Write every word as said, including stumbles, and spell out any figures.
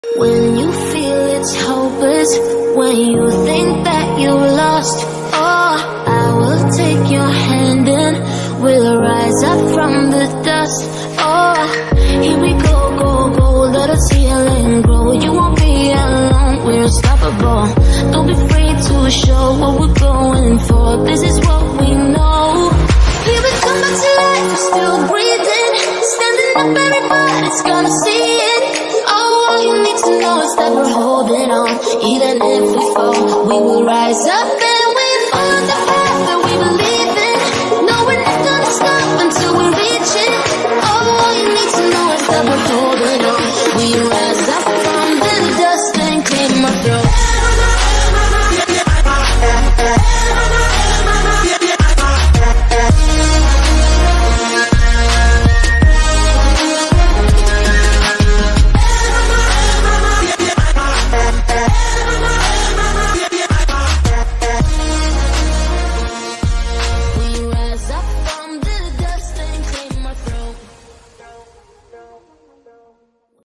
When you feel it's hopeless, when you think that you lost, oh, I will take your hand and we'll rise up from the dust. Oh, here we go, go, go, let us heal and grow. You won't be alone, we're unstoppable. Don't be afraid to show what we're going for. This is what we know. Here we come back to life, we're still breathing. Standing up, everybody's gonna see it. All you need to know is that we're holding on.